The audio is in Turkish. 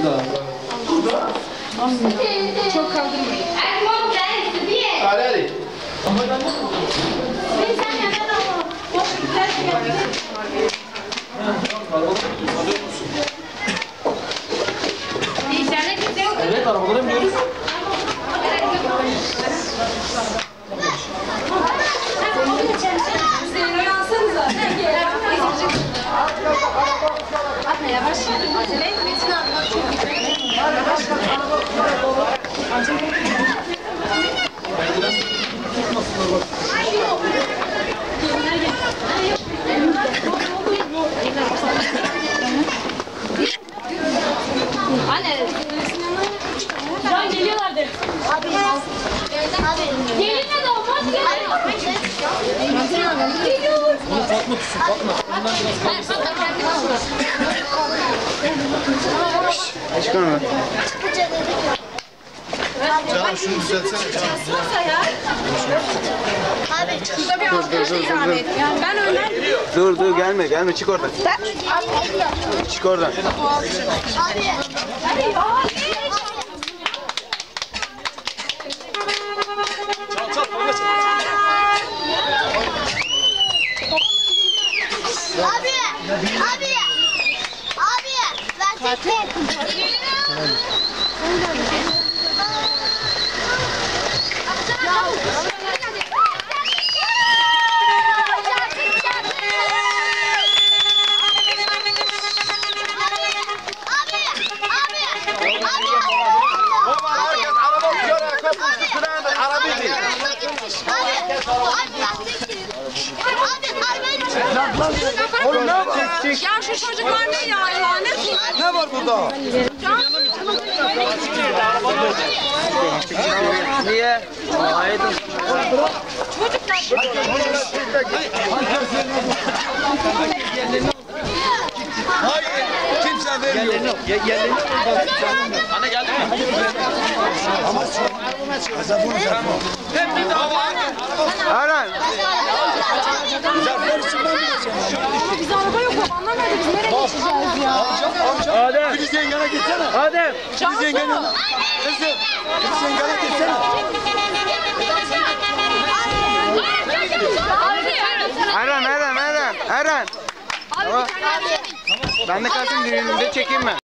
Çok kaldırmayın. Hadi. Evet, arabalara biniyoruz. Yavaş. Metin abla çok Anne. Can geliyorlardı. Abi. Gelinle de olmaz ki. Geliyor. Fatma tutsun, Fatma. Ondan biraz kalmasın. Çıkar mı? Canım şunu düzeltsene canım. Abi şurada bir arkadaşa ikram et. Ben önden. Dur gelme çık oradan. Çık oradan. Abi. Abi, versene. Oğlum ne var? Ya şu çocuklar ne ya? Ne var burada? Niye? Haydi. Hayır, kimse vermiyor. Anne geldi mi? Ama Aran. Biz araba yok anlamadık. Biz nereye geçeceğiz ya? Adem. Filiz yengene gitsene. Adem. Filiz yengene. Kızım. Filiz yengene gitsene. Aran. Ben de kalsın düğününde çekeyim mi?